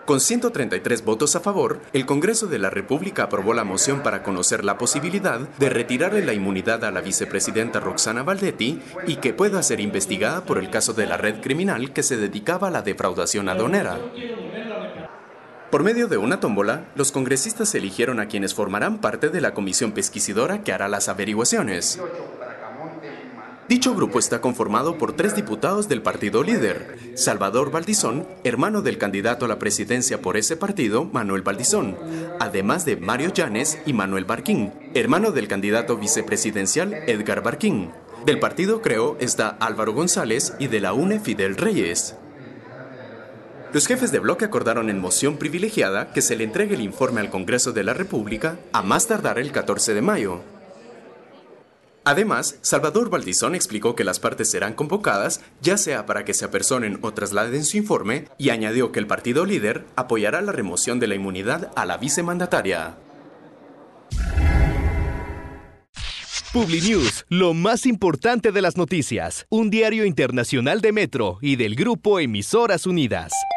Con 133 votos a favor, el Congreso de la República aprobó la moción para conocer la posibilidad de retirarle la inmunidad a la vicepresidenta Roxana Valdetti y que pueda ser investigada por el caso de la red criminal que se dedicaba a la defraudación aduanera. Por medio de una tómbola, los congresistas eligieron a quienes formarán parte de la comisión pesquisidora que hará las averiguaciones. Dicho grupo está conformado por 3 diputados del partido líder: Salvador Valdizón, hermano del candidato a la presidencia por ese partido, Manuel Valdizón, además de Mario Llanes y Manuel Barquín, hermano del candidato vicepresidencial Edgar Barquín. Del partido Creo está Álvaro González y de la UNE Fidel Reyes. Los jefes de bloque acordaron en moción privilegiada que se le entregue el informe al Congreso de la República a más tardar el 14 de mayo. Además, Salvador Valdizón explicó que las partes serán convocadas, ya sea para que se apersonen o trasladen su informe, y añadió que el partido líder apoyará la remoción de la inmunidad a la vicemandataria. Publinews, lo más importante de las noticias. Un diario internacional de Metro y del Grupo Emisoras Unidas.